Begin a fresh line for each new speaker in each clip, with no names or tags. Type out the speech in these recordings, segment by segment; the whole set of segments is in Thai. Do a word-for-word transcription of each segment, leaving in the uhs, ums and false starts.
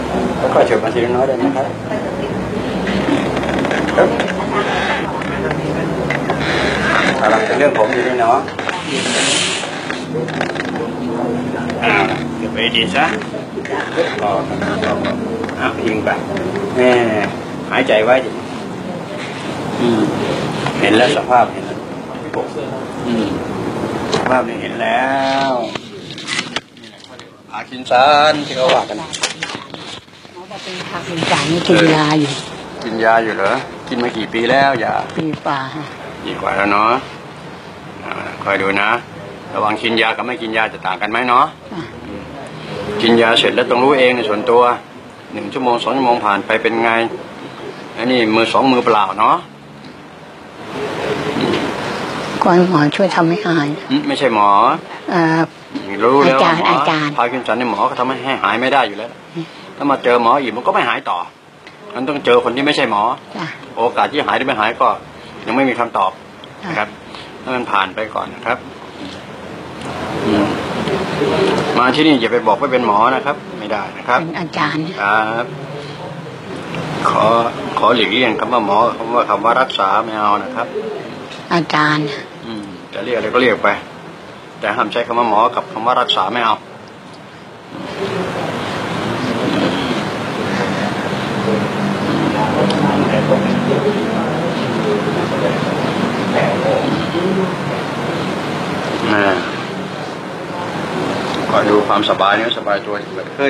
ค่อยๆเฉิบมาทีละน้อยได้นะครับเอาละเป็นเรื่องผมอยู่นี่เนาะอ่าเก็บไปดีซะก็อ่ะพิงไปแม่หายใจไว้ดิอืมเห็นแล้วสภาพเห็นแล้วอืมสภาพนี้เห็นแล้วพากินซานที่เขาว่ากัน
เขาบอกเป็นพากินซานนี่กินยาอยู่
กินยาอยู่เหรอกินมากี่ปีแล้วยา
ปีกว่าฮะ
ปีกว่าแล้วเนาะคอยดูนะระหว่างกินยากับไม่กินยาจะต่างกันไหมเนาะกินยาเสร็จแล้วต้องรู้เองในส่วนตัวหนึ่งชั่วโมงสองชั่วโมงผ่านไปเป็นไงอันนี้มือสองมือเปล่าเนาะ
ก่อนหมอช่วยทำให้หาย
ไม่ใช่หมอรู้แล้วหมอพากินสันในหมอเขาทำให้หายไม่ได้อยู่แล้วถ้ามาเจอหมออีกมันก็ไม่หายต่อมันต้องเจอคนที่ไม่ใช่หมอโอกาสที่หายหรือไม่หายก็ยังไม่มีคำตอบนะครับให้มันผ่านไปก่อนนะครับมาที่นี่อย่าไปบอกว่าเป็นหมอนะครับไม่ได้นะครับ
เป็นอาจารย์
ครับขอขอหลีกเลี่ยงคำว่าหมอคำว่าคำว่ารักษาไม่เอานะครับ
อาจารย์
อืมจะเรียกอะไรก็เรียกไปแต่ห้ามใช้คำว่าหมอกับคำว่ารักษาไม่เอาคอยดูความสบายเนื้อสบายตัวที่เกิดขึ้น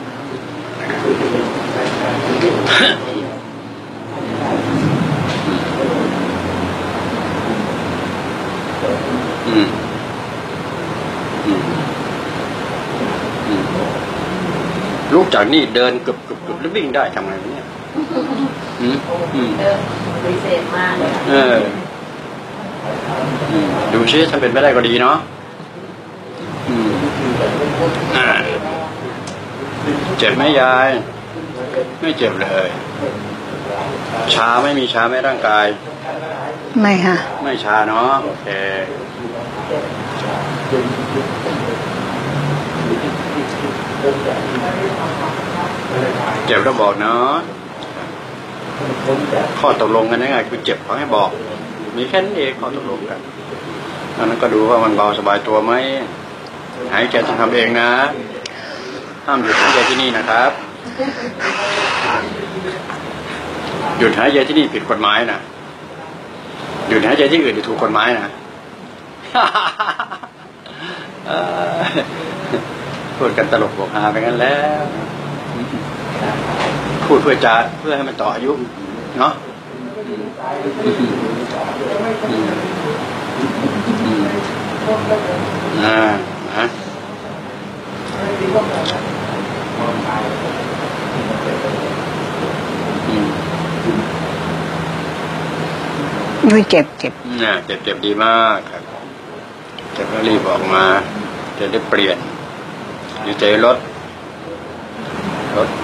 อืมอืมอืมลุกจากนี่เดินกึบกึบกึบแล้ววิ่งได้ทำไงเนี่ยอืมอืม
พิเศษมากเลย
เออดูซิถ้าเป็นไปได้ก็ดีเนาะเจ็บไหมยายไม่เจ็บเลยชาไม่มีชาไม่ร่างกาย
ไม่ค่ะ
ไม่ชาเนาะโอเคเจ็บแล้วบอกเนาะข้อตกลงกันยังไงคือเจ็บขอให้บอกมีแค่นั้นเองข้อตกลงกันนั้นก็ดูว่ามันเบาสบายตัวไหมหายใจต้องทำเองนะห้ามหยุดหายใจที่นี่นะครับหยุดหายใจที่นี่ผิดกฎหมายนะหยุดหายใจที่อื่นถูกกฎหมายนะพูดกันตลกโปกฮาไปกันแล้วพูดเพื่อจะเพื่อให้มันต่ออายุเนาะอ่าฮะ
ไม่เจ็บเจ็บ
น่ะเจ็บเจ็บดีมากครับเจ็บก็รีบออกมาจะได้เปลี่ยนดีใจลดลด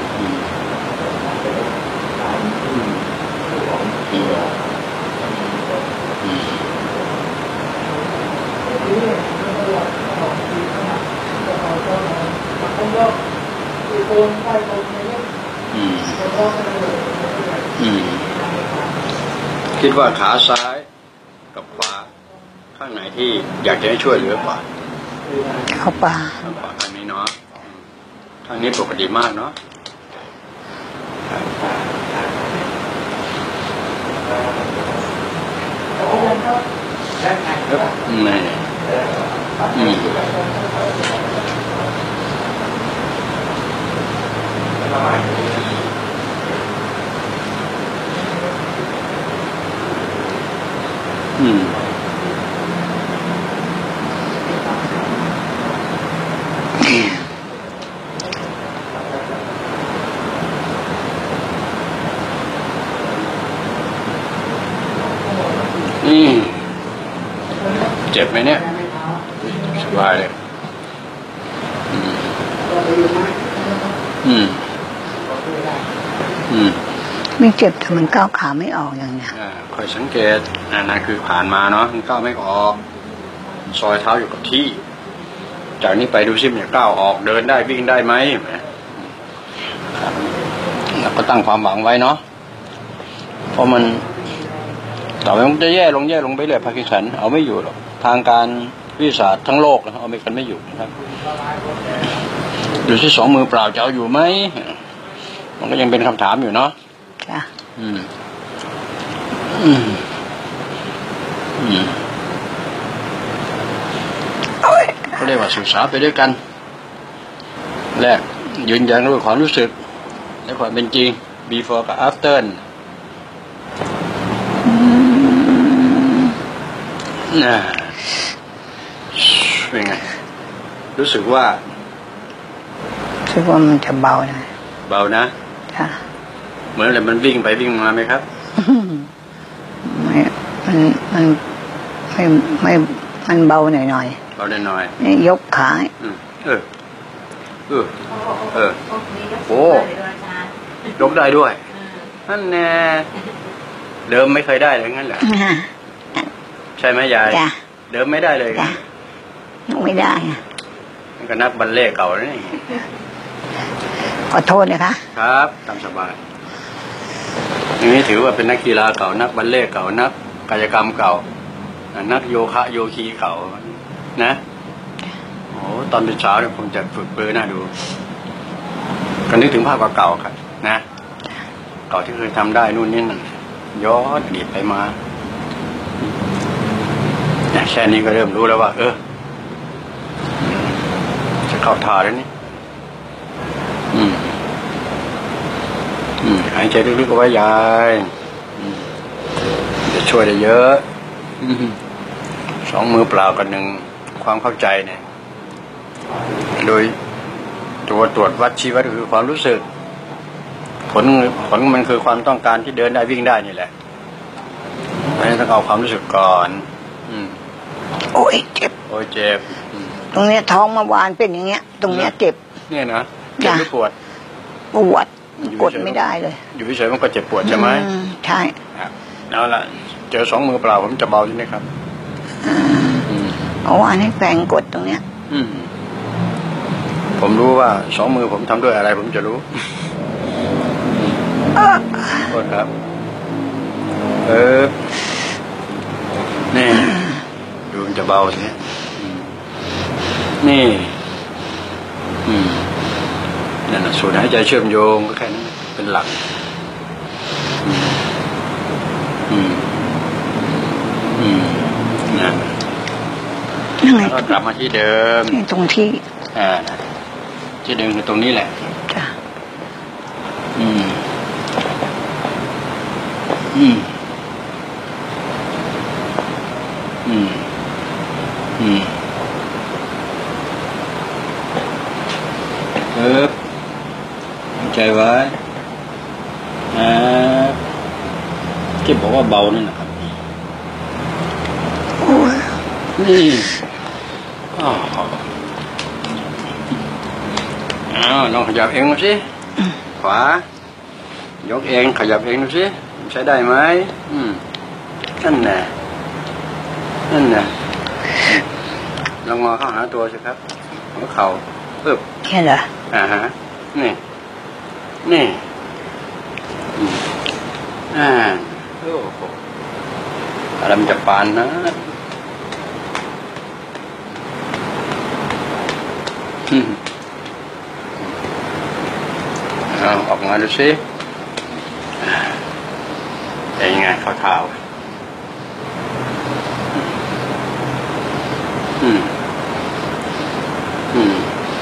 คิดว่าขาซ้ายกับขวาข้างไหนที่อยากจะให้ช่วยเหลือกว่า
ขาป่า
ขวาข้างนี้เนาะข้างนี้ปกติมากเนาะไม่อืมอืมอืมเจ็บไหมเนี่ยสบายเลยอืมอืม
ไม่เจ็บแต่มันก้าวขาไม่ออกอย่างเนี้ย
คอยสังเกตนั่นคือผ่านมาเนาะมันก้าวไม่ออกซอยเท้าอยู่กับที่จากนี้ไปดูซิมันจะก้าวออกเดินได้วิ่งได้ไหมแล้วก็ตั้งความหวังไว้เนาะเพราะมันต่อไปมันจะแย่ลงแย่ลงไปเรื่อยพาคิสันเอาไม่อยู่หรอกทางการวิทยาศาสตร์ทั้งโลกเอาไม่กันไม่อยู่นะครับดูที่สองมือเปล่าจะเอาอยู่ไหมมันก็ยังเป็นคำถามอยู่เนาะ
จ้ะ
อืมอืมอืมเขาเรียกว่าศึกษาไปด้วยกันแรกยืนยันด้วยความรู้สึกและความเป็นจริง before กับ after น่ะเป็นไงรู้สึกว่า
รู้สึกว่ามันจะเบานะ
เบานะ
ค่ะ
เหมือนอะไรมันวิ่งไปวิ่งมาไหมครับ
ไม่มันมันไม่ไม่มันเบาหน่อยหน่อย
เบาหน่อยหน่อย
นี่ยกขา
เออเออเออโอ้ยกได้ด้วยนั่นแน่เดิมไม่เคยได้เลยงั้นเหรอใช่ไหมยายเดิมไม่ได้เลย
ยกไม่ได้
มันก็นักบัลเล่เก่าแล้วนี่
ขอโทษนะคะ
ครับตามสบายอย่างนี้ถือว่าเป็นนักกีฬาเก่านักบัลเล่เก่านักกายกรรมเก่านักโยคะโยคีเก่านะโอ้ตอนเป็นเช้าเนี่ยผมจะฝึกเบอร์น่าดูก็นึกถึงภาพเก่าๆครับนะเก่าที่เคยทำได้นู่นนี่นั่นย้อนอดีตไปมาแค่นี้ก็เริ่มรู้แล้วว่าเออจะเข้าท่าแล้วนี่อืมอืมหายใจลึกๆเอาไว้ยายจะช่วยได้เยอะสองมือเปล่ากับหนึ่งความเข้าใจเนี่ยโดยตัวตรวจวัดชีวัดคือความรู้สึกผลผลมันคือความต้องการที่เดินได้วิ่งได้นี่แหละเพราะฉะนั้นต้องเอาความรู้สึกก่อนอืม
โอ้ยเจ็บ
โอ้ยเจ็บ
ตรงเนี้ยท้องเมื่อวานเป็นอย่างเงี้ยตรงเนี้ยเจ็บ
เนี่ยนะเจ็บหรือปวด
ปวดกดไม่ได้เลย
อยู่เฉยๆมันก็เจ็บปวดใช่ไหม
ใช่
เอาละเจอสองมือเปล่าผมจะเบาใช่ไหมครับ
เอาวานให้แฝงกดตรงเนี้ย
ผมรู้ว่าสองมือผมทำด้วยอะไรผมจะรู้โทษครับเออนี่ดูมันจะเบาสินี่อืมนั่นแหละสูดหายใจเชื่อมโยงก็แค่นั้นเป็นหลักอืมอืมนะแล้วก็กลับมาที่เดิม
ตรงที่
อ่าที่เดิมคือตรงนี้แหละ
จ้ะ
อืมอืมอืมอืมเออใจไว้อ่าที่บอกว่าเบานั่นนะครับ
โอ้ย
นี่อ้าวอ้าวลองขยับเองดูสิขวายกเองขยับเองดูสิใช้ได้ไหมอืมนั่นแหละนั่นแหละลองงอเข้าหาตัวสิครับหัวเข่าปึ๊บ
แค่เหรอ
อ่าฮะนี่นี่อ่าโอ้โหอะไรมันจะปานนะเอาออกมาดูสิเป็นยังไงข้อเท้าอืมอืม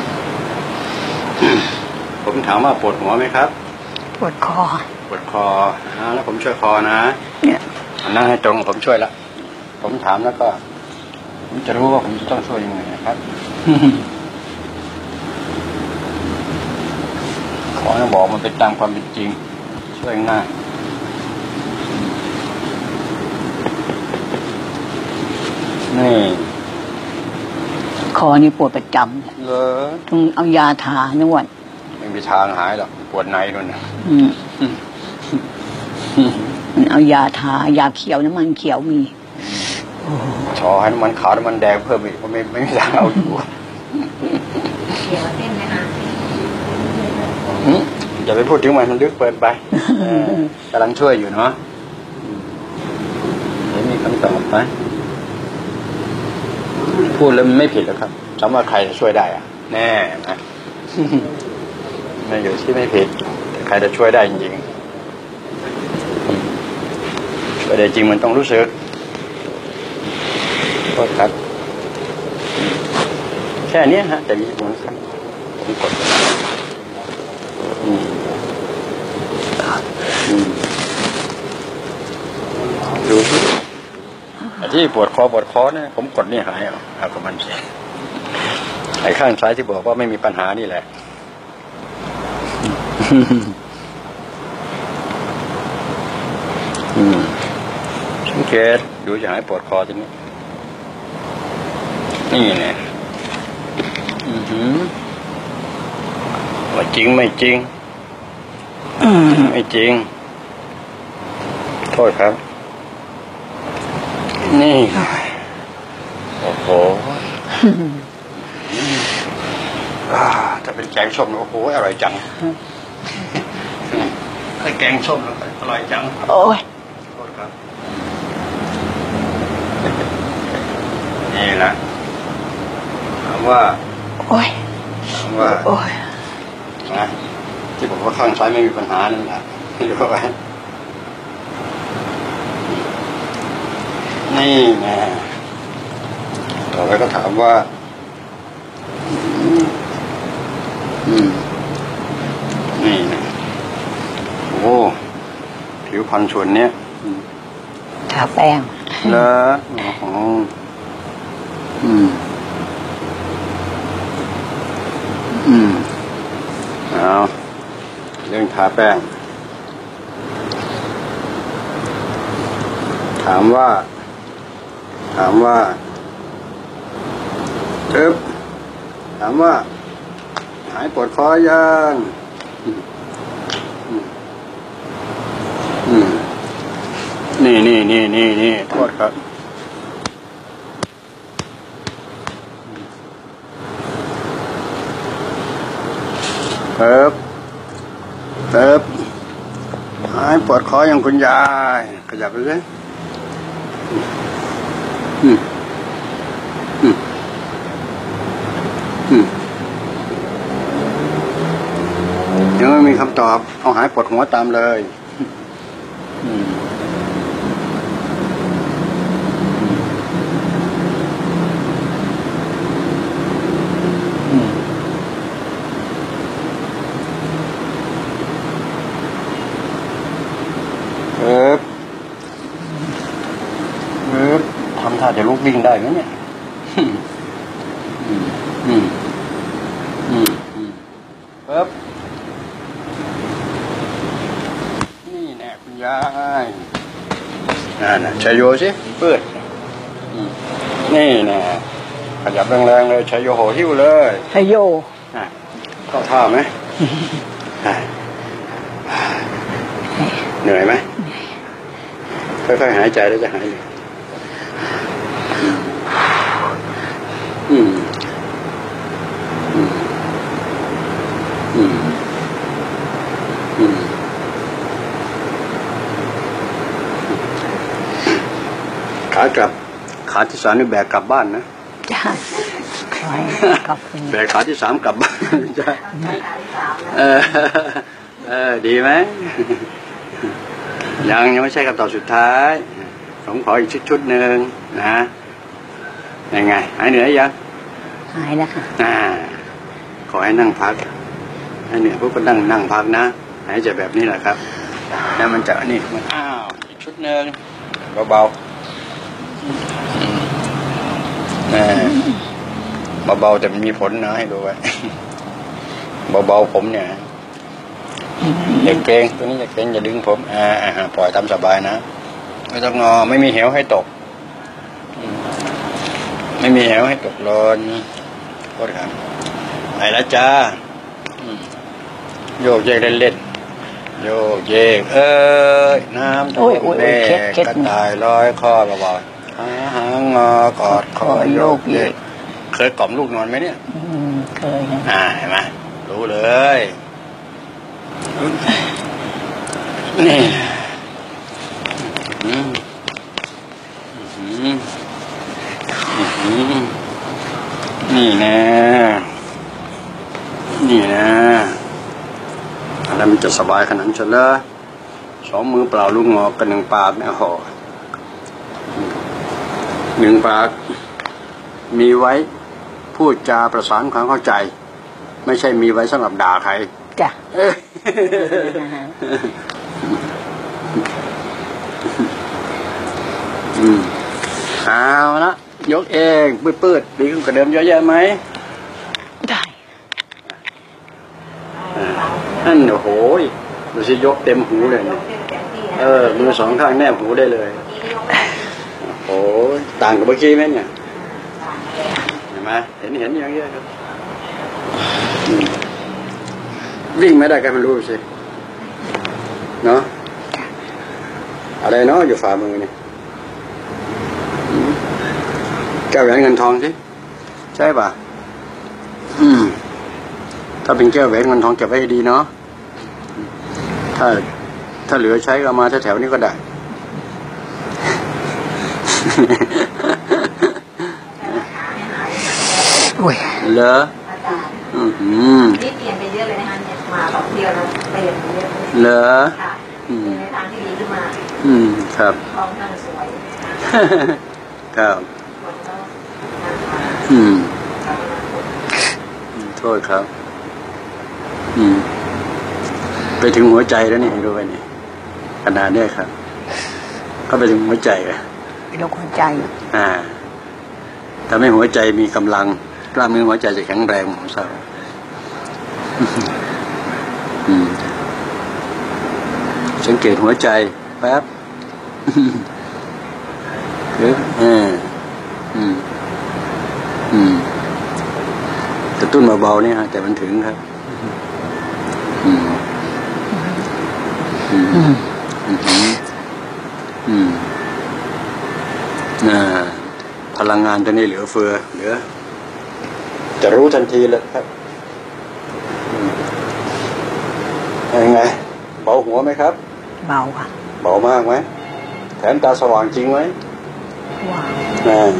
ผมถามว่าปวดหัวไหมครับ
ปวดคอ
ปวดคอนะแล้วผมช่วยคอนะเนี่ยนั่งให้ตรงผมช่วยละผมถามแล้วก็ผมจะรู้ว่าผมจะต้องช่วยยังไงนะครับขอให้บอกมันเป็นตามความเป็นจริงช่วยง่ายนี่
คอนี่ปวดประจำ
เหรอ
ต้องเอายาทานวด
ไม่มีทางหายหรอกปวดในนู่นนะ
มันเอายาทายาเขียวน้ำมันเขียวมี
ขอให้น้ำมันขาวน้ำมันแดงเพิ่มอีกเพราะไม่ไม่มีทางเอาอยู่
เขียวเส้นไหมคะ
อย่าไปพูดถึงมันมันลึกเกินไปกำลังช่วยอยู่เนาะเดี๋ยวมีคำตอบไหมพูดแล้วมันไม่ผิดหรอกครับคำว่าใครจะช่วยได้อะแน่นะไม่อยู่ที่ไม่ผิดแต่ใครจะช่วยได้จริงๆช่วยได้จริงมันต้องรู้สึกโทษครับแค่นี้ฮะแต่มีผลครับผมกดอืมอืมดูที่ที่ปวดคอปวดคอเนี่ยผมกดนี่หายเอาเอากับมันไอ้ข้างซ้ายที่บอกว่าไม่มีปัญหานี่แหละอืมสังเกตดูจะหายปวดคอทีนี้นี่เนี่ยอือหือว่าจริงไม่จริงไม่จริงโทษครับนี่โอ้โหถ้าเป็นแกงส้มโอ้โหอร่อยจังถ้าแกงส้มแล้วอร่อยจัง
โอ้ย
โทษครับนี่แหละถามว่า
โอ้ย
ถามว่า
โอ้ย
นะที่บอกว่าข้างซ้ายไม่มีปัญหานั่นแหละดูไว้นี่แม่ต่อไปก็ถามว่าอืมนี่นะโอ้ผิวพรรณส่วนเนี้ย
ทาแป้ง
เหรออ๋ออืมอืมเอาเรื่องทาแป้งถามว่าถามว่าเอ๊บถามว่าหายปวดคอยังนี่นี่นี่นี่นี่โทษครับเอ๊บเอ๊บหายปวดคอยังคุณยายขยับไปเลยอืมอืมอืมยังไม่มีคำตอบเอาหายปวดหัวตามเลยอืมเออเออทำท่าจะลุกวิ่งได้ไหมเนี่ยอืมอืมอืมอืมเอ๊บนี่แน่คุณยายนั่นน่ะชัยโยสิเปิดนี่แน่ขยับแรงๆเลยชัยโยโหหิ้วเลย
ชัยโย
เข้าท่าไหมเหนื่อยไหมค่อยๆหายใจแล้วจะหายเลยอืมอืมอืมอืมขากลับขาที่สามนี่แบกกลับบ้านนะ
จ้า
แบกขาที่สามกลับบ้านจ้าเออเออดีไหมยังยังไม่ใช่คำตอบสุดท้ายผมขออีกชุดชุดหนึ่งนะยังไงหายเหนื่อยยัง
หายแล้วค่ะ
อ่าขอให้นั่งพักให้เหนื่อยพวกก็นั่งนั่งพักนะหายใจแบบนี้แหละครับแล้วมันจะนี่มันอ้าวอีกชุดหนึ่งเบาๆเบาๆแต่มันมีผลนะให้ดูไว้เบาๆผมเนี่ยอย่าเกรงตัวนี้อย่าเกรงอย่าดึงผมอ่าปล่อยทำสบายนะไม่ต้องงอไม่มีเหวให้ตกไม่มีเหวให้ตกหล่นโทษครับไปแล้วจ้าโยกเยกเล่นๆโยกเยกเอ้ยน้ำท่วมแดงกระต่ายลอยคอเบาๆหางงอกอดคอโยกเยกเคยกล่อมลูกนอนไหมเนี่ย
เคย
อ่าเห็นไหมรู้เลยอนี่อืมอืมอืมนี่นะนี่นะอะไรมันจะสบายขนาดนั้นเชียวเหรอสองมือเปล่าลูกงอกกันหนึ่งปากเนี่ยโหหนึ่งปากมีไว้พูดจาประสานความเข้าใจไม่ใช่มีไว้สำหรับด่าใคร
จ้ะ
อืมเอาละยกเองปื้ดๆดีขึ้นกว่าเดิมเยอะแยะไหม
ได้
นั่นโอ้โหดูสิยกเต็มหูเลยเนี่ยเออมือสองข้างแนบหูได้เลยโอ้ยต่างกับเมื่อกี้ไหมเนี่ยเห็นไหมเห็นเห็นอย่างเงี้ยครับวิ่งไม่ได้ก็ไม่รู้สิเนาะอะไรเนาะอยู่ฝ่ามือเนี่ยแก้วแหวนเงินทองสิใช่ป่ะอืมถ้าเป็นแก้วแหวนเงินทองเก็บไว้ดีเนาะถ้าถ้าเหลือใช้ก็มาแถวๆนี้ก็ได้เหรออืมนี่เปลี่ยนไปเยอะเลยนะคะเนี่ยมาแบบเดียวแล้วเปลี่ยนเยอะเหรอค่ะในทางที่ดีขึ้นมาอืมครับทองนั่งสวยครับอืมโทษครับอืมไปถึงหัวใจแล้วนี่ดูไปนี่ขนาดนี้ครับก็ไปถึงหัวใจอะ
ไปลงหัวใจ
อ่าทำให้หัวใจมีกำลังกล้ามเนื้อหัวใจจะแข็งแรงของเราสังเกตหัวใจแป๊บคืออ่าอืมอืมกระตุ้นเบาๆนี่ฮะแต่มันถึงครับอืมอืมอืมอืมน่าพลังงานตัวนี้เหลือเฟือเหลือจะรู้ทันทีเลยครับยังไงเบาหัวไหมครับ
เบาค่ะ
เบามากไหมแถมตาสว่างจริงไหม
ว้าว
น่า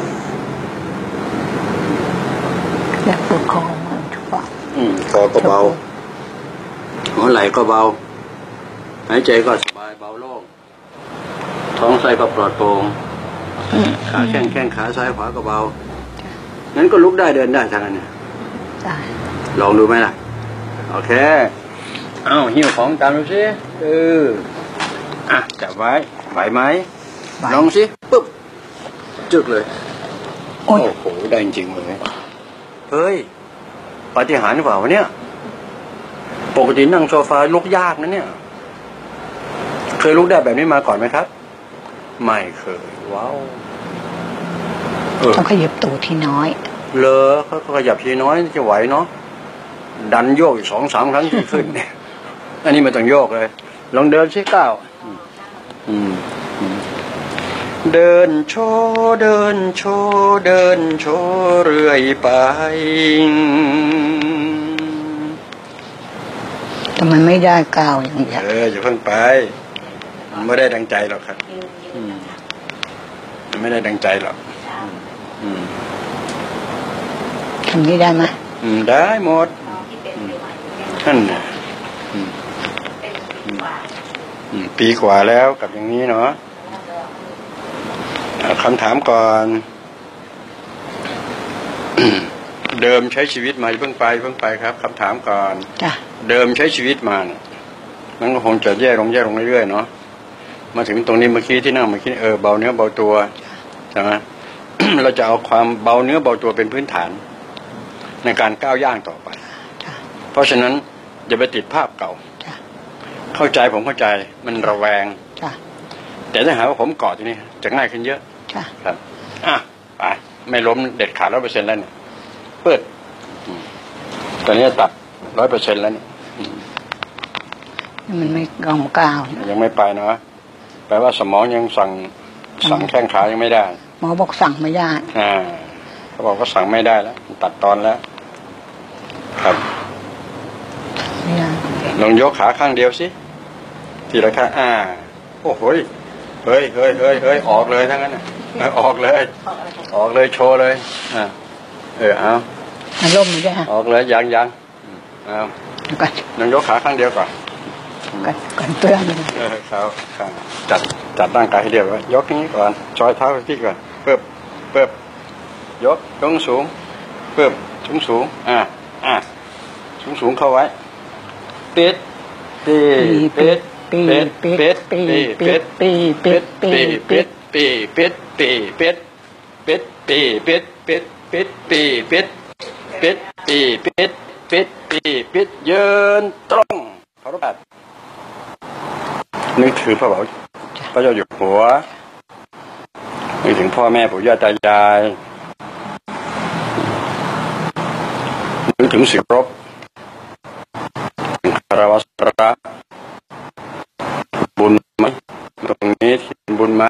อยากปวดคอมากทุกวัน
อืมคอก็เบาหัวไหล่ก็เบาหายใจก็สบายเบาโล่งท้องไส้ก็ปลอดโปร่งขาแข้งแข้งขาซ้ายขวาก็เบางั้นก็ลุกได้เดินได้ทางนั้นเนี่ย
ได้
ลองดูไหมล่ะโอเคเอาหิ้วของตามดูสิเอออ่ะจับไว้ไหวไหมลองสิปุ๊บจึกเลยโอ้โหได้จริงเลยเฮ้ยปาฏิหาริย์หรือเปล่าวะเนี่ยปกตินั่งโซฟาลุกยากนะเนี่ยเคยลุกได้แบบนี้มาก่อนไหมครับไม่เคยว้าว
ต้องขยับตัวที่น้อย
เลอเขาขยับทีน้อยจะไหวเนาะดันโยกอีกสองสามครั้งที่ขึ้นเนี่ยอันนี้ไม่ต้องโยกเลยลองเดินสิก้าวเดินโชว์เดินโชว์เดินโชว์เรื่อยไป
แต่มันไม่ได้ก้าวอย่างเดียว
เอออย่าเพิ่งไปมันไม่ได้ดังใจหรอกครับมันไม่ได้ดังใจหรอก
ทำนี้ได้ไหม
ได้หมดนั่นปีกว่าแล้วกับอย่างนี้เนาะคำถามก่อนเดิมใช้ชีวิตมาเพิ่งไปเพิ่งไปครับคำถามก่อนเดิมใช้ชีวิตมาเนี่ยมันก็คงจะแย่ลงแย่ลงเรื่อยๆเนาะมาถึงตรงนี้เมื่อกี้ที่นั่งเมื่อกี้เออเบาเนื้อเบาตัวใช่ไหม เราจะเอาความเบาเนื้อเบาตัวเป็นพื้นฐานในการก้าวย่างต่อไปเพราะฉะนั้นอย่าไปติดภาพเก่าเข้าใจผมเข้าใจมันระแวงแต่ถ้าหากว่าผมเกาะที่นี่จะง่ายขึ้นเยอะครับอ่ะไปไม่ล้มเด็ดขาดร้อยเปอร์เซ็นต์แล้วเนี่ยเปิดตอนนี้ตัดร้อยเปอร์เซ็นต์แล้วเนี่ย
มันไม่กองก้าว
ยังไม่ไปเนาะแปลว่าสมองยังสั่งสั่งแข้งขายังไม่ได้
หมอบอกสั่งไม่ได้
อ่าเขาบอกก็สั่งไม่ได้แล้วตัดตอนแล้วครับ
ไม่ได้
ไลองยกขาข้างเดียวสิทีละข้างอ่าโอ้โหเฮ้ยเฮ้ยเฮ้ยเฮ้ยออกเลยทั้งนั้นนะออกเลยออกเลยโชว์เลยอ่าเออเอา
อารมณ์มันจะฮะ
ออกเลยยังยังเอาลองยกขาข้างเดียวก่อน
ก่อนก่อนเพื่อน
เออเขาข้างจัดจัดร่างกายให้เรียบร้อยยกนี้ก่อนชอยเท้าที่ก่อนเพิ่มเพิ่มยกสูงสูงเพิ่มสูงสูงอ่าอ่าสูงสูงเข้าไว้ปิดปีปิดปีปิดปีปิดปีปิดปีปิดปีปิดปีปิดปิดปีปิดปิดปิดปีปิดปิดปีปิดปิดปีปิดยืนตรงเคารพแบบนึกถือพระบาทพระเจ้าอยู่หัวนึกถึงพ่อแม่ปู่ย่าตายายนึกถึงสิ่งรบคารวะสักการะบุญไหมตรงนี้บุญไหม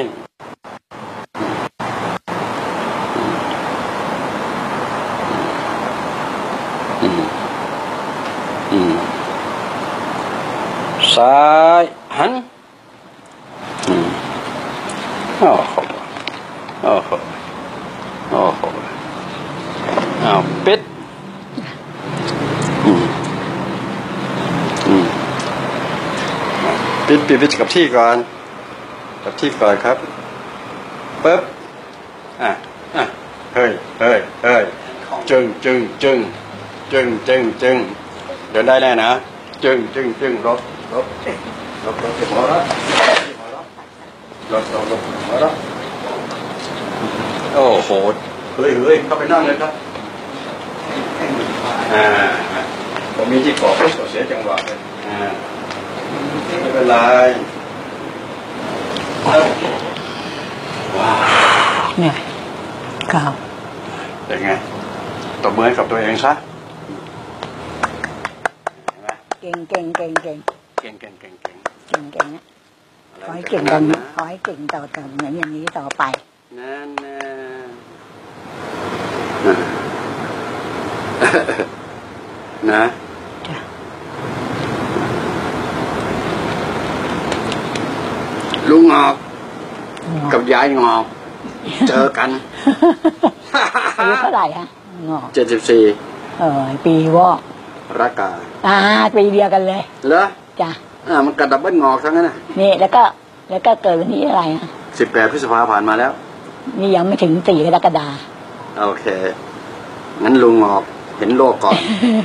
ซ้ายหันโอ้โหโอ้โหโอ้โหเอาปิดปิดปิดปิดกับที่ก่อนกับที่ก่อนครับปึ๊บอ่ะอ่ะเฮ้ยเฮ้ยเฮ้ยจึงจึงจึงจึงจึงจึงเดินได้แน่นะจึงจึงจึงลบลบลบลบหัวละลบลบลบหัวละโอ้โหเฮ้ยเฮ้ยเข้าไปนั่งเลยครับอ่าผมมีที่เกาะก็เสียจังหวะเลยอ่าไม่เป็นไรว้าว
เนี่ยครับ
เป็นไงตบมือให้กับตัวเองซะ
เก่งเก่งเก่งเก่ง
เก่งเก่งเก่งเก่ง
เก่งเก่งนะขอให้เก่งกันนะขอให้เก่งต่อต่อเหมือนอย่างนี้ต่อไป
นั่นนะนะลุงงอกกับยายงอกเจอกัน
อายุเท่าไหร่ฮะงอก
เจ็ดสิบสี่
เออปีวอก
รักกา
อ่าปีเดียวกันเลย
เหรอ
จ้ะ
อ่ามันกระดับเบิ้ลงอกทั้งนั้นน่ะ
นี่แล้วก็แล้วก็เกิดวันนี้อะไรฮะ
สิบแปดพฤษภาผ่านมาแล้ว
นี่ยังไม่ถึงสี่กรกฎา
โอเคงั้นลุงงอกเห็นโลกก่อน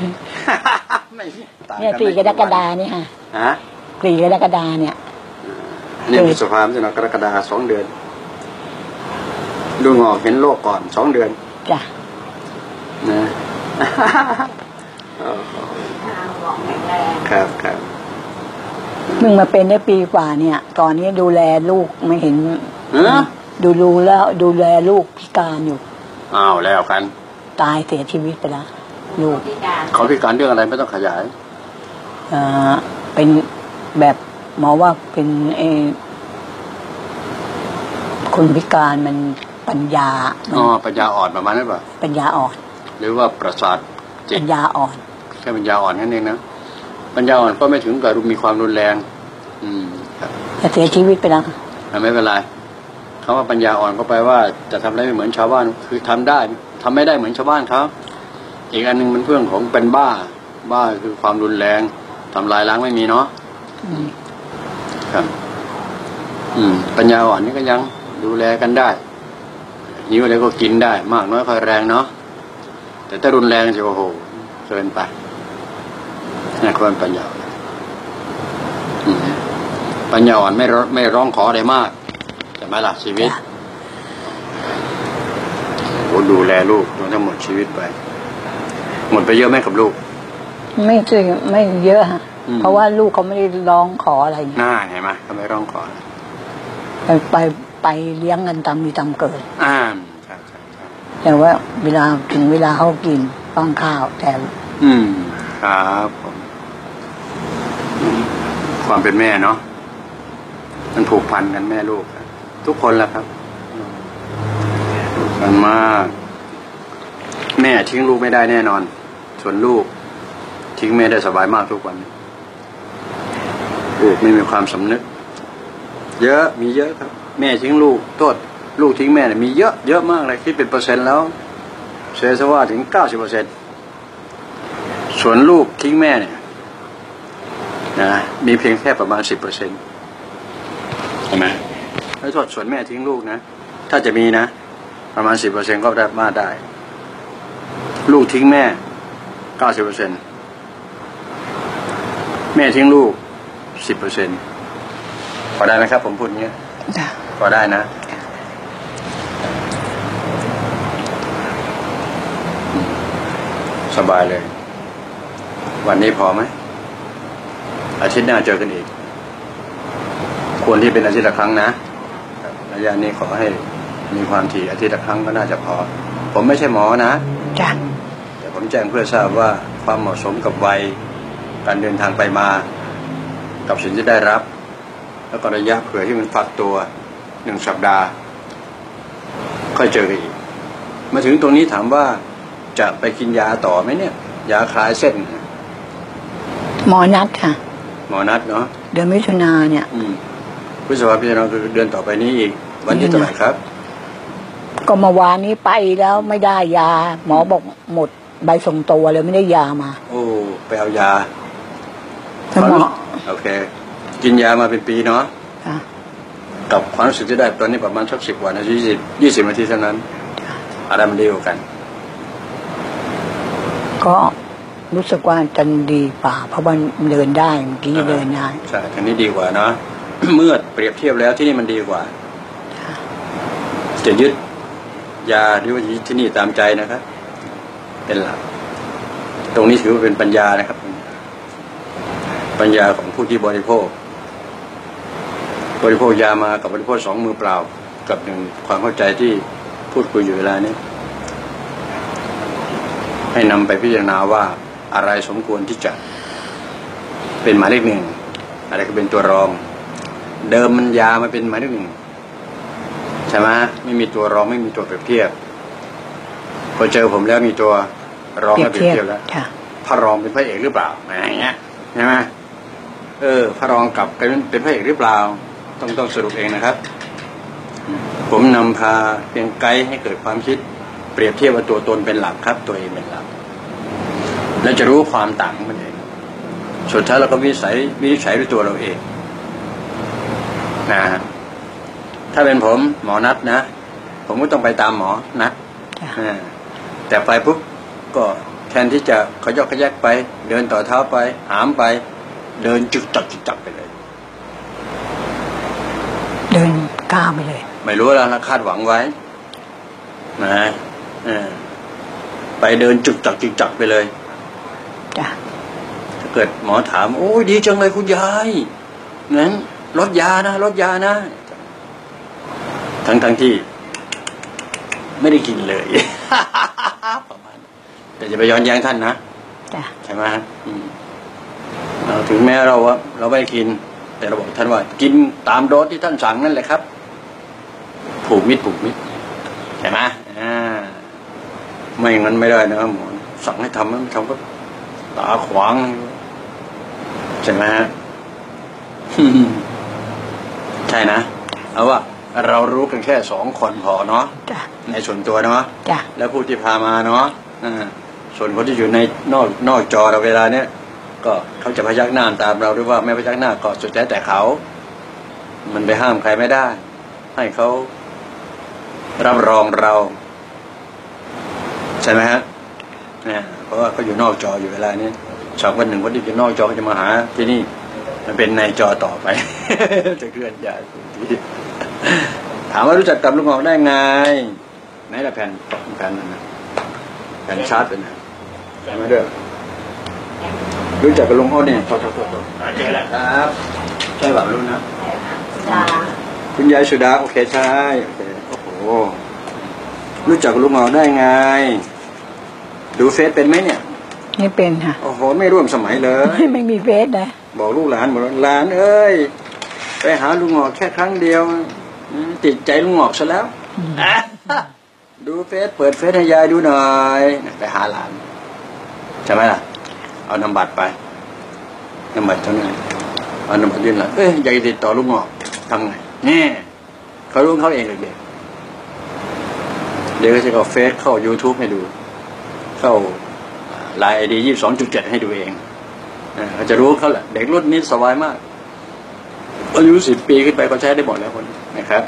เนี่ยสี่กรกฎานี่ฮะ
ฮะ
สี่กรกฎาเนี่ย
นี่พฤษภาไม่ใช่หรอกรกฎาสองเดือนลุงงอกเห็นโลกก่อนสองเดือน
จ้ะ
นะครับครับ
มึงมาเป็นได้ปีกว่าเนี่ยตอนนี้ดูแลลูกไม่เห็นดูดูแล้วดูแลลูกพิการอยู่
อ้าวแล้วกัน
ตายเสียชีวิตไปแล้วลูก
เขาพิการเรื่องอะไรไม่ต้องขยาย
อ่าเป็นแบบหมอว่าเป็นเอคนพิการมันปัญญา
อ๋อปัญญาอ่อนประมาณนั้นป่ะ
ปัญญาอ่อน
หรือว่าประสาทจิต
ปัญญาอ่อน
แค่ปัญญาอ่อนนั่นเองนะปัญญาอ่อนก็ไม่ถึงกับมีความรุนแรงอืมครับ
เสียชีวิตไปแล้ว
ไม่เป็นไรคำว่าปัญญาอ่อนก็แปลว่าจะทำได้ไม่เหมือนชาวบ้านคือทำได้ทำไม่ได้เหมือนชาวบ้านเขาอีกอันนึงมันเรื่องของเป็นบ้าบ้าคือความรุนแรงทำลายล้างไม่มีเนาะครับอืมปัญญาอ่อนนี่ก็ยังดูแลกันได้หิวอะไรก็กินได้มากน้อยค่อยแรงเนาะแต่ถ้ารุนแรงจะโอ้โหเกินไปนี่คือปัญญาปัญญาอ่อนไม่ไม่ร้องขออะไรมากใช่ไหมล่ะชีวิตโอ้ดูแลลูกจนทั้งหมดชีวิตไปหมดไปเยอะไหมกับลูก
ไม่จริงไม่เยอะฮะเพราะว่าลูกเขาไม่ได้ร้องขออะไร
น่าเห็นไหมเขาไม่ร้องขอ
ไปไปไปเลี้ยงเงินตามมีตามเกิด
อ่า
แต่ว่าเวลาถึงเวลาเขากินป้อนข้าวแต่
อืมครับผมความเป็นแม่เนาะมันผูกพันกันแม่ลูกทุกคนแหละครับผูกพันมากแม่ทิ้งลูกไม่ได้แน่นอนส่วนลูกทิ้งแม่ได้สบายมากทุกวันลูกไม่มีความสำนึกเยอะมีเยอะครับแม่ทิ้งลูกโทษลูกทิ้งแม่เนี่ยมีเยอะเยอะมากเลยคิดเป็นเปอร์เซ็นต์แล้วเสียสว่าถึงเก้าสิบเปอร์เซ็นต์ส่วนลูกทิ้งแม่เนี่ยนะมีเพียงแค่ประมาณสิบเปอร์เซ็นต์ใช่ไหมแล้วโทษส่วนแม่ทิ้งลูกนะถ้าจะมีนะประมาณสิบเปอร์เซ็นต์ก็ได้มาได้ลูกทิ้งแม่เก้าสิบเปอร์เซ็นต์แม่ทิ้งลูกสิบเปอร์เซ็นต์พอได้ไหมครับผมพูดอย่างนี้พอได้นะสบายเลยวันนี้พอไหมอาทิตย์หน้าเจอกันอีกควรที่เป็นอาทิตย์ละครั้งนะระยะนี้ขอให้มีความถี่อาทิตย์ละครั้งก็น่าจะพอผมไม่ใช่หมอนะจ้ะแต่ผมแจ้งเพื่อทราบว่าความเหมาะสมกับวัยการเดินทางไปมากับสิ่งที่ได้รับแล้วก็ระยะเผื่อที่มันฟักตัวหนึ่งสัปดาห์ค่อยเจอกันอีกมาถึงตรงนี้ถามว่าจะไปกินยาต่อไหมเนี่ยยาคลายเส้น
หมอนัดค่ะ
หมอนัดเนาะ
เดือนมิถุนาเนี่ย
อืมพฤษภาคมเราคือเดือนต่อไปนี้อีกวันที่เท่าไหร่ครับ
ก็เมื่อวานนี้ไปแล้วไม่ได้ยาหมอบอกหมดใบส่งตัวเลยไม่ได้ยามา
โอ้ไปเอายา
หมอ
โอเคกินยามาเป็นปีเนาะกับความรู้สึกที่ได้ตอนนี้ประมาณสักสิบวันยี่สิบยี่สิบนาทีเท่านั้นอะไรมันดีกว่ากัน
ก็รู้สึกว่าจะดีกว่าเพราะมันเดินได้เมื่อกี้เดินได้
ใช่ทีนี้ดีกว่าเนาะ เมื่อเปรียบเทียบแล้วที่นี่มันดีกว่าจะยึดยาหรือว่าที่นี่ตามใจนะครับเป็นหลักตรงนี้ถือว่าเป็นปัญญานะครับปัญญาของผู้ที่บริโภคบริโภคยามากับบริโภคสองมือเปล่ากับหนึ่งความเข้าใจที่พูดคุยอยู่เวลานี้ให้นำไปพิจารณาว่าอะไรสมควรที่จะเป็นหมายเลขหนึ่งอะไรก็เป็นตัวรองเดิมมันยามาเป็นหมายเลขหนึ่งใช่ไหมไม่มีตัวรองไม่มีตัวเปรียบเทียบพอเจอผมแล้วมีตัวรองมาเปรียบเทียบแล้วพระรองเป็นพระเอกหรือเปล่าอะไรเงี้ยใช่ไหมเออพระรองกลับเป็นเป็นพระเอกหรือเปล่าต้องต้องสรุปเองนะครับผมนำพาเพียงไกด์ให้เกิดความคิดเปรียบเทียบว่าตัวตนเป็นหลักครับตัวเองเป็นหลักแล้วจะรู้ความต่างมันเองสุดท้ายเราก็วิสัยวินิจฉัยด้วยตัวเราเองนะถ้าเป็นผมหมอนัดนะผมก็ต้องไปตามหมอนัดแต่ไปปุ๊บก็แทนที่จะขยอกขยักไปเดินต่อเท้าไปหามไปเดินจุกจักจุกจักไปเลย
เดินก้าวไปเลย
ไม่รู้แล้วนะคาดหวังไว้นะไปเดินจุกจักจุกจักไปเลย
จ้ะ
ถ้าเกิดหมอถามโอ้ยดีจังเลยคุณยายนั้นลดยานะลดยานะทั้งทั้งที่ไม่ได้กินเลยประมาณแต่จะไปย้อนแย้งท่านนะใช่ไหมถึงแม้เราว่าเราไม่ได้กินแต่เราบอกท่านว่ากินตามโดสที่ท่านสั่งนั่นแหละครับผูกมิตรผูกมิตรใช่ไหมอ่าไม่งั้นไม่ได้นะหมอสั่งให้ทำไม่ทำก็ตาขวางใช่ไหมฮะใช่นะเอาว่าเรารู้กันแค่สองคนพอเนาะในส่วนตัวเนาะแล้วผู้ที่พามาเนาะส่วนคนที่อยู่ในนอกนอกจอเราเวลาเนี้ยก็เขาจะพยักหน้าตามเราหรือว่าไม่พยักหน้าก็สุดแท้แต่เขามันไปห้ามใครไม่ได้ให้เขารับรองเราใช่ไหมฮะเนี่ยเพราะว่าเขาอยู่นอกจออยู่เวลานี้สองวันหนึ่งคนที่อยู่นอกจอเขาจะมาหาที่นี่มันเป็นในจอต่อไป จะเคลื่อนย้ายถามว่ารู้จักกับลุงออกได้ไงไหนละแผ่นแผ่นนั้นนะแผ่นชาร์จเป็นไงใช่ไหมเด้อรู้จักกับลุงเขาเนี่ยโทษโทษโทษครับใช่แบบรู้นะคุณยายสุดาโอเคใช่โอเคโอ้โหรู้จักกับลุงออกได้ไงดูเฟซเป็นไหมเนี่ย
ไม่เป็นค่ะ
โอ้โหไม่ร่วมสมัยเลย
ไม่มีเฟซนะ
บอกลูกหลานหมดหลานเอ้ยไปหาลุงหอกแค่ครั้งเดียวติดใจลุงหอกซะแล้วดูเฟซเปิดเฟซให้ยายดูหน่อยไปหาหลานใช่ไหมล่ะเอานำบัตรไปนำบัตรเท่านั้นอันนั้นยื่นละเอ้ยอยากติดต่อลุงหงอกทำไงนี่เขารู้เขาเองเลยเด็กเดี๋ยวก็จะเอาเฟซเข้า YouTube ให้ดูเข้าไลน์ไอดียี่สิบสองจุดเจ็ดให้ดูเองเขาจะรู้เขาแหละเด็กรุ่นนี้สบายมากอายุสิบปีขึ้นไปก็ใช้ได้หมดแล้วคนนะครับ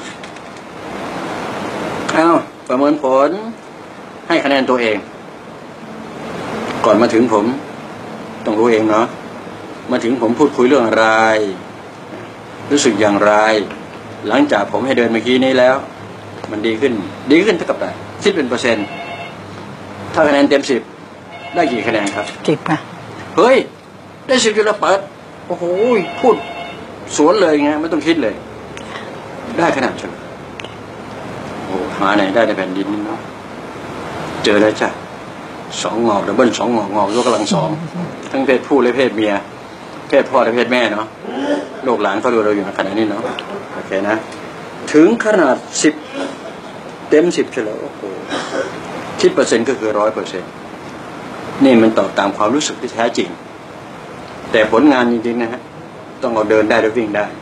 เอาประเมินผลให้คะแนนตัวเองก่อนมาถึงผมต้องรู้เองเนาะมาถึงผมพูดคุยเรื่องอะไรรู้สึกอย่างไรหลังจากผมให้เดินเมื่อกี้นี้แล้วมันดีขึ้นดีขึ้นเท่ากับอะไรคิดเป็นเปอร์เซ็นต์ถ้าคะแนนเต็มสิบได้กี่คะแนนครับ
สิบอ่ะ
เฮ้ยได้สิบจุดละเปิดโอ้โหพูดสวนเลยไงไม่ต้องคิดเลยได้ขนาดเฉลยโอ้หาไหนได้ในแผ่นดินนี่เนาะเจอแล้วจ้ะสองงอกดับเบิลสองงอกงอกยกกำลังสองทั้งเพศผู้และเพศเมียเพศพ่อและเพศแม่เนาะลูกหลานเขาดูเราอยู่ในขณะนี้เนาะโอเคนะถึงขนาดสิบเต็มสิบเฉลยโอ้โหคิดเปอร์เซ็นต์ก็คือร้อยเปอร์เซ็นต์นี่มันตอบตามความรู้สึกที่แท้จริงแต่ผลงานจริงๆนะฮะต้องเอาเดินได้และวิ่งได้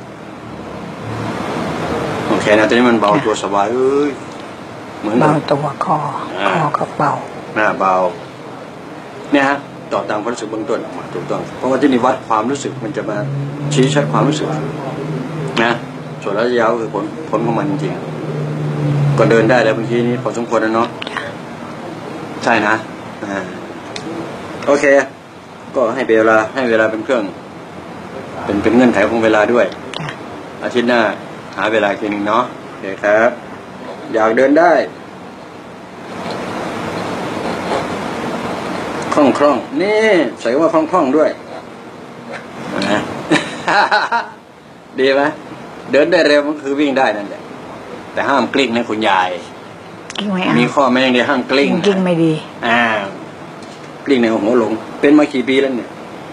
โอเคนะตอนนี้มันเบาตัวสบายเอ้ยเหมือน
เบาตัวคอคอก็เบา
หน้าเบาเนี่ยฮะตอบตามความรู้สึกเบื้องต้นออกมาถูกต้องเพราะว่าที่นี่วัดความรู้สึกมันจะมาชี้ชัดความรู้สึกนะส่วนระยะยาวคือผลผลของมันจริงก็เดินได้แล้วเมื่อกี้นี้พอสมควรแล้วเนาะใช่นะอ่าโอเคก็ให้เวลาให้เวลาเป็นเครื่องเป็นเป็นเงื่อนไขของเวลาด้วยอาทิตย์หน้าหาเวลาทีนึงเนาะโอเคครับอยากเดินได้คล่องคล่องนี่ใส่ว่าคล่องคล่องด้วยนะดีไหมเดินได้เร็วมันคือวิ่งได้นั่นแหละแต่ห้ามกลิ้งนะคุณยายมีข้อแม้อย่างเดียวห้ามกลิ้ง
กลิ้งไม่ดี
อ่ากลิ้งในหัวหลงเป็นมากี่ปีแล้วเนี่ย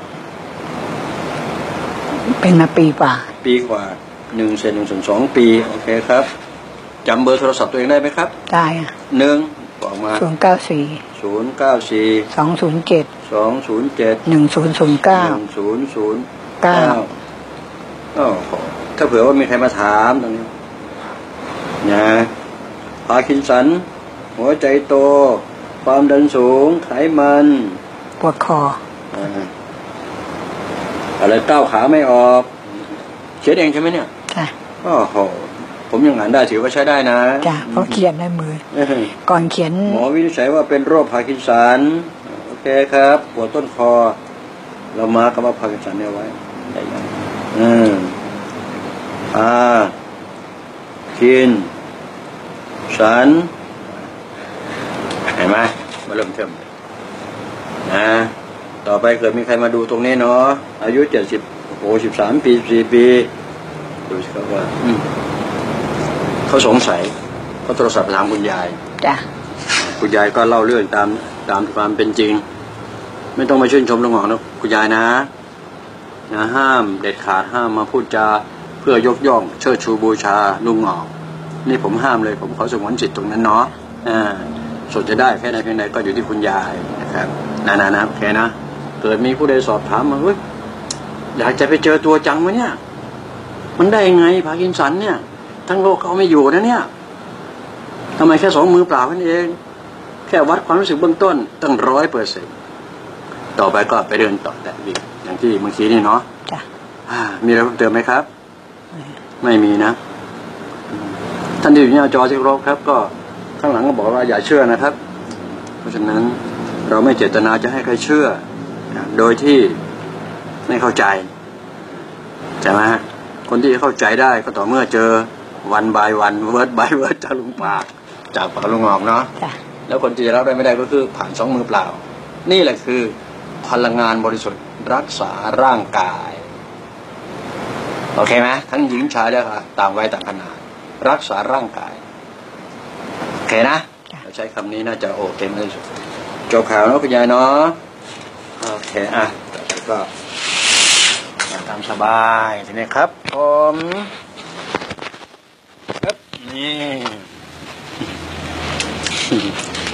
เป็นมาปีกว่า
ปีกว่าหนึ่งเซนหนึ่งส่วนสองปีโอเคครับจำเบอร์โทรศัพท์ตัวเองได้ไหมครับ
ได้อ่ะ
หนึ่งบอกมา
ศูนย์เก้าสี่
ศูนย์เก้าสี่
สองศูนย์เจ็ด
สองศูนย์เจ็ด
หนึ่งศูนย์ศูนย์เก้า
หนึ่งศูนย์ศูนย์เก้าโอ้ถ้าเผื่อว่ามีใครมาถามตรงนี้นะพาร์กินสันหัวใจโตความดันสูงไขมัน
ปวดคอ
อะไรเต้าขาไม่ออกเขียนเองใช่ไหมเนี่ย
ใช่
โอ้โหผมยังอ่านได้ถือว่าใช้ได้นะ
จ้ะเพราะเขียนในมือก่อนเขียน
หมอวินิจฉัยว่าเป็นโรคพาร์กินสันโอเคครับปวดต้นคอเรามาคำว่าพาร์กินสันเนี่ยไว้ได้ยังอืมอ่ากินสันเห็นไหมมาเริ่มเทิมนะต่อไปเกิดมีใครมาดูตรงนี้เนาะอายุเจ็ดสิบโอ้สิบสามปีสี่ปีดูสิครับว่าเขาสงสัยเขาโทรศัพท์ไปถามคุณยาย
จ้ะ
คุณยายก็เล่าเรื่องตามตามความเป็นจริงไม่ต้องมาชื่นชมลุงหงอกนะคุณยายนะนะห้ามเด็ดขาดห้ามมาพูดจาเพื่อยกย่องเชิดชูบูชาลุงหงอกนี่ผมห้ามเลยผมขอสงวนสิทธิ์ตรงนั้นเนาะอ่าส่วนจะได้แค่ไหนเพียงใดก็อยู่ที่คุณยายนะครับนานานะแค่นะเกิดมีผู้ใดสอบถามมาเฮ้ยอยากจะไปเจอตัวจังวะเนี่ยมันได้ไงพาร์กินสันเนี่ยทั้งโลกเขาไม่อยู่นะเนี่ยทำไมแค่สองมือเปล่านั่นเองแค่วัดความรู้สึกเบื้องต้นตั้งร้อยเปอร์เซ็นต์ต่อไปก็ไปเดินต่อแต่วิ่งอย่างที่เมื่อกี้นี่เนาะ
จ้ะ
มีอะไรเพิ่มเติมไหมครับไม่มีนะท่านที่อยู่หน้าจอที่เคารพครับก็ข้างหลังก็บอกว่าอย่าเชื่อนะครับเพราะฉะนั้นเราไม่เจตนาจะให้ใครเชื่อโดยที่ไม่เข้าใจใช่ไหมคนที่เข้าใจได้ก็ต่อเมื่อเจอวันบายวันเวิร์ดบายเวิร์ดจากลุงปากจากปากลุงหงอกเนาะแล้วคนที่จะรับได้ไม่ได้ก็คือผ่านสองมือเปล่านี่แหละคือพลังงานบริสุทธิ์รักษาร่างกายโอเคไหมทั้งหญิงชายแล้วค่ะต่างวัยต่างขนาดรักษาร่างกายโอเคนะเราใช้คำนี้น่าจะโอเคมากที่สุดจบข่าวแล้วคุณยายเนาะโอเคอ่ะก็ตามสบายทีนี้ครับผมครับนี่